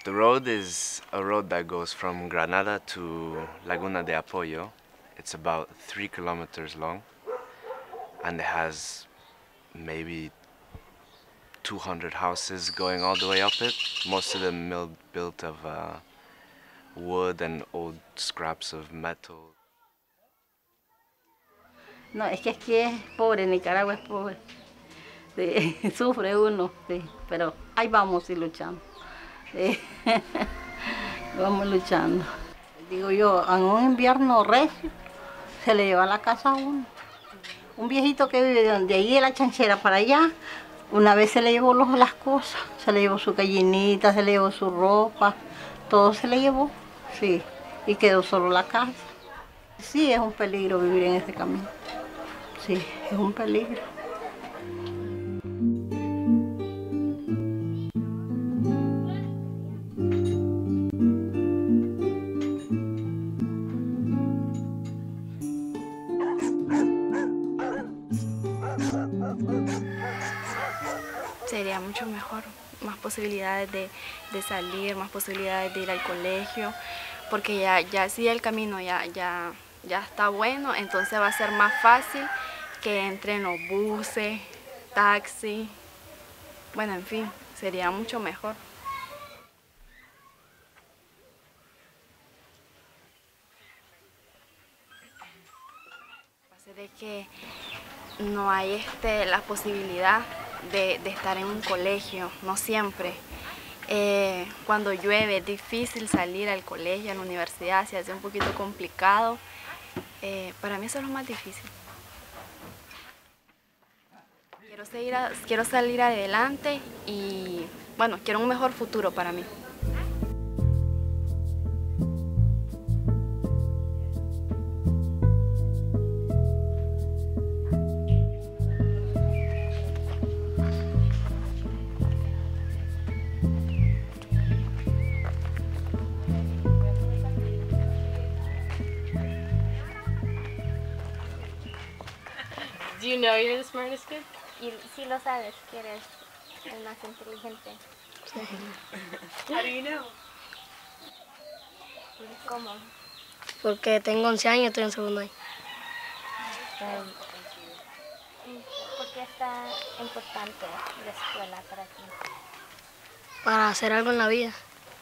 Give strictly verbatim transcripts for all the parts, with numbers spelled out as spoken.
The road is a road that goes from Granada to Laguna de Apoyo. It's about three kilometers long, and it has maybe two hundred houses going all the way up it, most of them built of uh, wood and old scraps of metal. No, es que aquí es pobre, Nicaragua es pobre. Sí, sufre uno, sí, pero ahí vamos y luchando. Sí. Vamos luchando. Digo yo, en un invierno recio se le lleva la casa a uno. Un viejito que vive de ahí de la chanchera para allá, una vez se le llevó los, las cosas, se le llevó su gallinita, se le llevó su ropa, todo se le llevó, sí, y quedó solo la casa. Sí, es un peligro vivir en este camino, sí, es un peligro. Sería mucho mejor, más posibilidades de, de salir, más posibilidades de ir al colegio, porque ya, ya si el camino ya, ya, ya está bueno, entonces va a ser más fácil que entren los buses, taxi, bueno, en fin, sería mucho mejor. Pasa de que no hay este, la posibilidad de, de estar en un colegio, no siempre. Eh, cuando llueve es difícil salir al colegio, a la universidad, se hace un poquito complicado. Eh, para mí eso es lo más difícil. Quiero, seguir a, quiero salir adelante y, bueno, quiero un mejor futuro para mí. Do you know you're the smartest kid? Y si lo sabes, que eres el más inteligente. How do you know? ¿Cómo? Porque tengo once años y estoy en segundo año. ¿Por qué está importante la escuela para ti? Para hacer algo en la vida.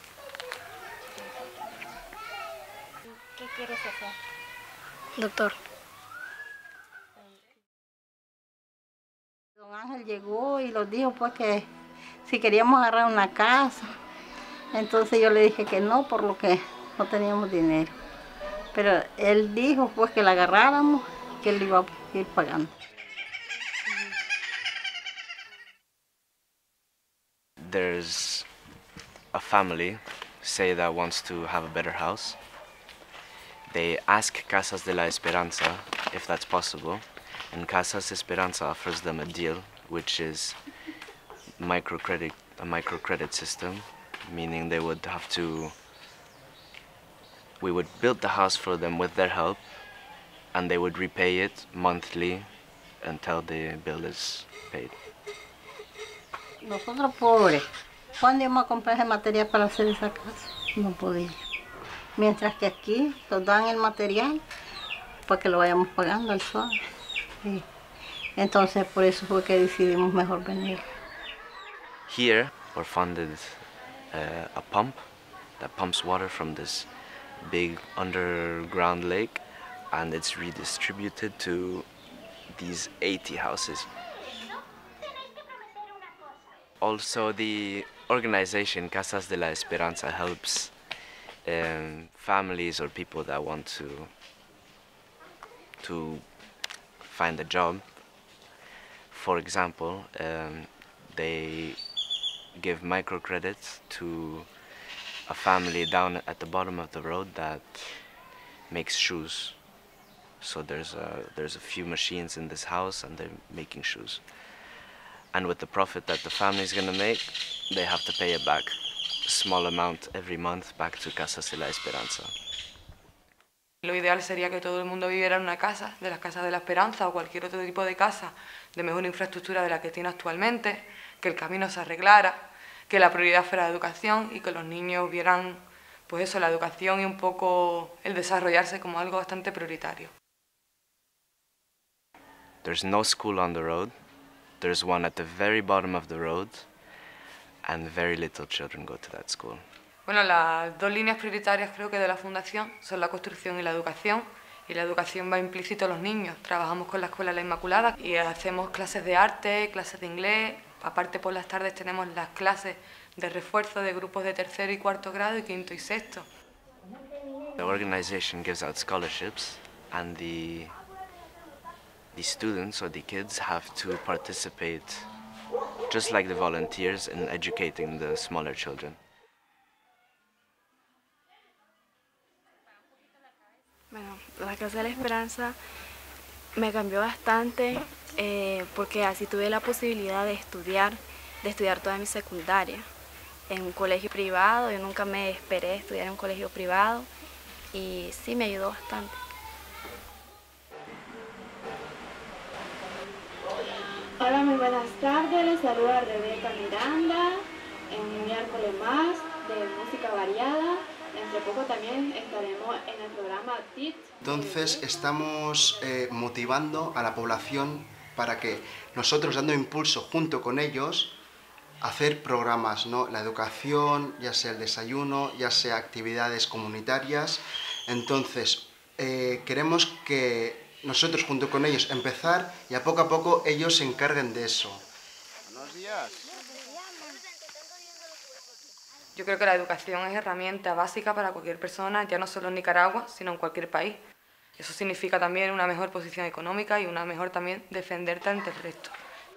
¿Qué quieres hacer? Doctor. Don Ángel llegó y nos dijo pues que si queríamos agarrar una casa, entonces yo le dije que no, por lo que no teníamos dinero. Pero él dijo pues que la agarráramos, que él iba a ir pagando. There's a family, say, that wants to have a better house. They ask Casas de la Esperanza if that's possible, and Casas Esperanza offers them a deal, which is microcredit, a microcredit system, meaning they would have to, we would build the house for them with their help, and they would repay it monthly until the bill is paid. Nosotros pobres, ¿cuándo íbamos a comprar ese material para hacer esa casa? No podíamos. Mientras que aquí nos dan el material para que lo vayamos pagando al suave. Sí. Entonces por eso fue que decidimos mejor venir. Here we're funded uh, a pump that pumps water from this big underground lake, and it's redistributed to these eighty houses. Also, the organization Casas de la Esperanza helps um, families or people that want to to find a job. For example, um, they give microcredits to a family down at the bottom of the road that makes shoes. So there's a, there's a few machines in this house and they're making shoes. And with the profit that the family is going to make, they have to pay it back, a small amount every month, back to Casas de la Esperanza. Lo ideal sería que todo el mundo viviera en una casa, de las Casas de la Esperanza o cualquier otro tipo de casa de mejor infraestructura de la que tiene actualmente, que el camino se arreglara, que la prioridad fuera la educación y que los niños vieran pues eso, la educación y un poco el desarrollarse como algo bastante prioritario. There's no school on the road. There's one at the very bottom of the road, and very little children go to that school. Bueno, las dos líneas prioritarias creo que de la Fundación son la construcción y la educación, y la educación va implícito a los niños. Trabajamos con la Escuela La Inmaculada y hacemos clases de arte, clases de inglés, aparte por las tardes tenemos las clases de refuerzo de grupos de tercero y cuarto grado y quinto y sexto. The organization gives out scholarships, and the the students or the kids have to participate, just like the volunteers, in educating the smaller children. Bueno, la Casa de la Esperanza me cambió bastante eh, porque así tuve la posibilidad de estudiar, de estudiar toda mi secundaria en un colegio privado. Yo nunca me esperé estudiar en un colegio privado y sí me ayudó bastante. Hola, muy buenas tardes, les saluda Rebeca Miranda en un miércoles más de música variada. Entre poco también estaremos en el programa T I T. Entonces estamos eh, motivando a la población para que nosotros, dando impulso junto con ellos, hacer programas, ¿no? La educación, ya sea el desayuno, ya sea actividades comunitarias. Entonces eh, queremos que nosotros junto con ellos empezar y a poco a poco ellos se encarguen de eso. Buenos días. Yo creo que la educación es herramienta básica para cualquier persona, ya no solo en Nicaragua, sino en cualquier país. Eso significa también una mejor posición económica y una mejor también defenderte ante el resto.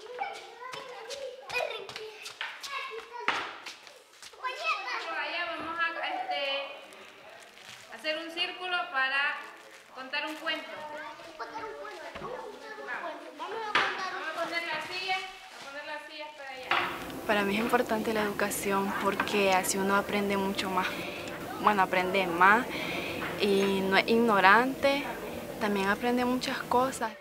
Vamos a este, hacer un círculo para contar un cuento. Contar un cuento. Vamos a poner las sillas, a poner las sillas para allá. Para mí es importante la educación porque así uno aprende mucho más, bueno, aprende más y no es ignorante, también aprende muchas cosas.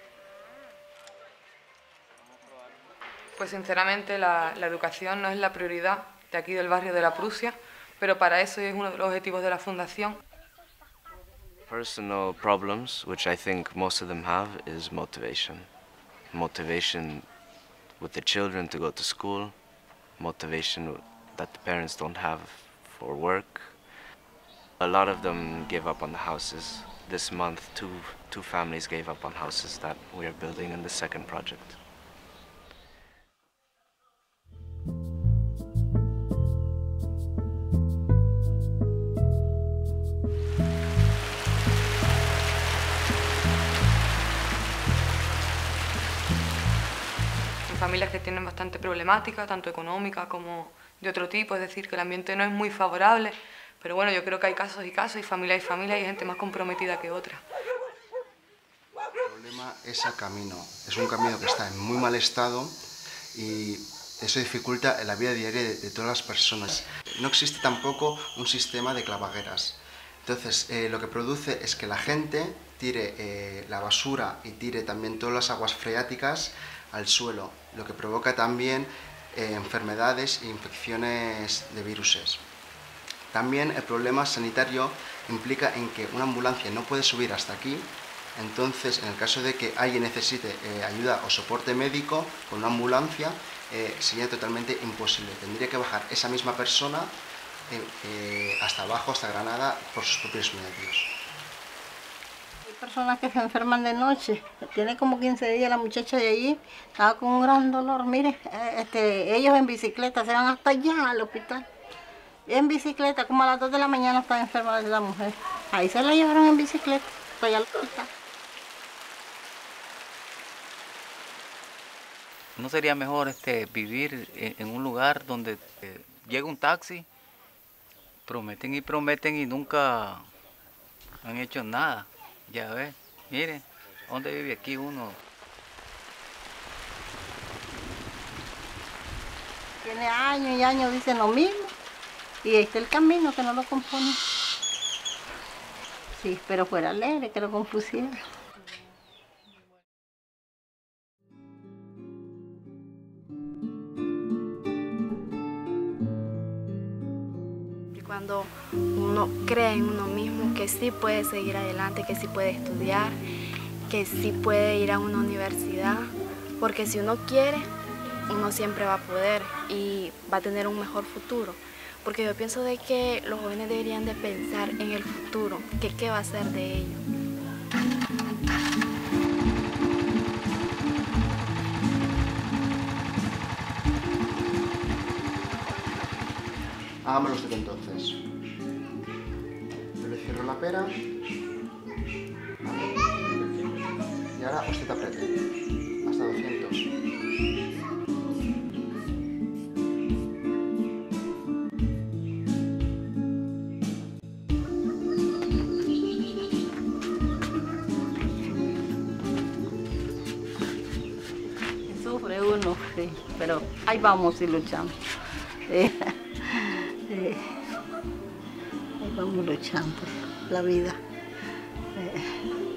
Pues sinceramente la, la educación no es la prioridad de aquí del barrio de la Prusia, pero para eso es uno de los objetivos de la Fundación. Personal problems, which I think most of them have, is motivation. Motivation with the children to go to school, motivation that the parents don't have for work. A lot of them give up on the houses. This month, two, two families gave up on houses that we are building in the second project. Familias que tienen bastante problemática, tanto económica como de otro tipo, es decir, que el ambiente no es muy favorable, pero bueno, yo creo que hay casos y casos, y familia y familia, y hay gente más comprometida que otra. El problema es el camino, es un camino que está en muy mal estado y eso dificulta la vida diaria de, de todas las personas. No existe tampoco un sistema de clavagueras, entonces eh, lo que produce es que la gente tire eh, la basura y tire también todas las aguas freáticas al suelo, lo que provoca también eh, enfermedades e infecciones de viruses. También el problema sanitario implica en que una ambulancia no puede subir hasta aquí, entonces en el caso de que alguien necesite eh, ayuda o soporte médico con una ambulancia eh, sería totalmente imposible. Tendría que bajar esa misma persona eh, eh, hasta abajo, hasta Granada, por sus propios medios. Personas que se enferman de noche. Tiene como quince días la muchacha de allí, estaba con un gran dolor. Mire, este, ellos en bicicleta se van hasta allá al hospital. En bicicleta, como a las dos de la mañana está enferma la mujer. Ahí se la llevaron en bicicleta, allá al hospital. ¿No sería mejor este, vivir en, en un lugar donde eh, llega un taxi, prometen y prometen y nunca han hecho nada? Ya ves, mire, ¿dónde vive aquí uno? Tiene años y años, dicen lo mismo. Y ahí está el camino que no lo compone. Sí, pero fuera alegre que lo compusiera. cuando uno cree en uno mismo que sí puede seguir adelante, que sí puede estudiar, que sí puede ir a una universidad, porque si uno quiere, uno siempre va a poder y va a tener un mejor futuro. Porque yo pienso de que los jóvenes deberían de pensar en el futuro, que qué va a ser de ellos. Hágamelo usted entonces. Yo le cierro la pera. Vale. Y ahora usted apriete. Hasta doscientos. Sufre uno, sí, pero ahí vamos y luchamos. Sí. Sí. Ahí vamos luchando la vida. Sí.